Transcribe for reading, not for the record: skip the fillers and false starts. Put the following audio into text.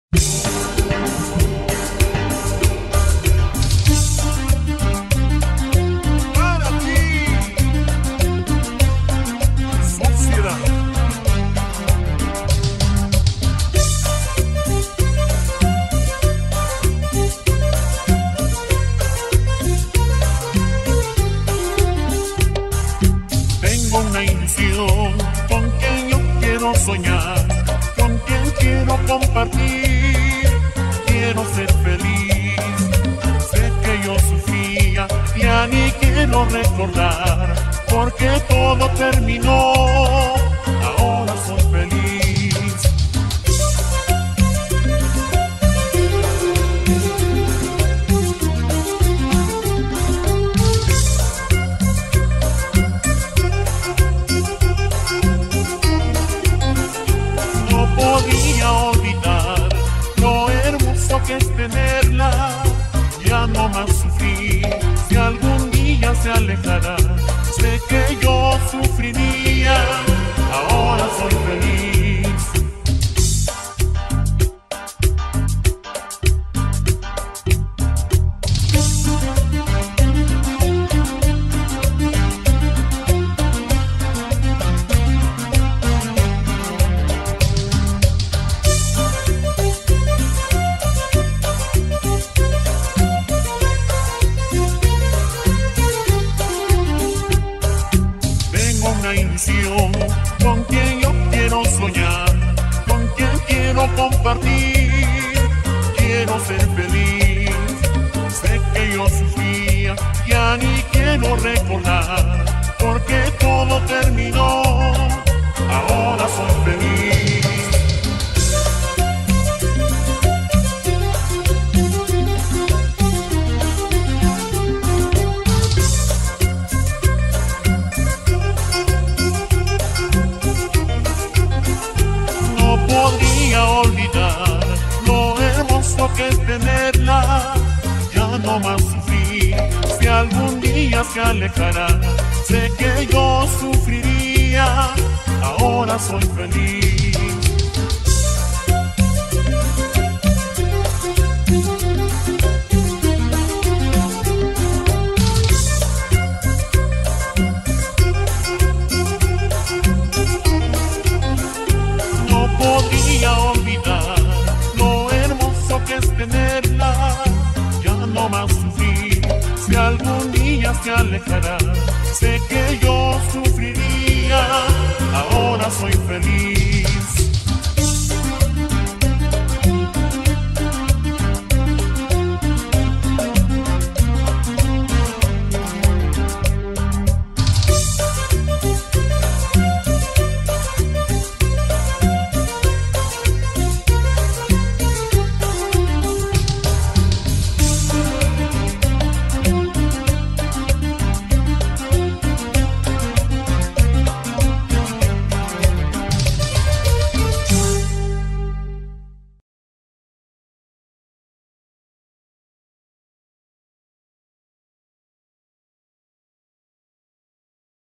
Para ti, sociedad. Tengo una ilusión con quien yo quiero soñar, con quien quiero compartir, quiero ser feliz. Sé que yo sufría, ya ni quiero recordar, porque todo terminó, ahora soy feliz. No podía olvidar lo hermoso que es tenerla, ya no más sufrir, si algún día se alejará, sé que yo sufriría, ahora soy feliz. Tengo una ilusión con quien yo quiero soñar, con quien quiero compartir, quiero ser feliz. Sé que yo sufría, ya ni quiero recordar, porque todo terminó, ahora soy feliz. No podría olvidar lo hermoso que es tenerla, ya no más sufrir, si algún día se alejará, sé que yo sufriría, ahora soy feliz. No podría olvidar lo hermoso que es tenerla, ya no más sufrir, si algún día se alejará, sé que yo sufriría, ahora soy feliz.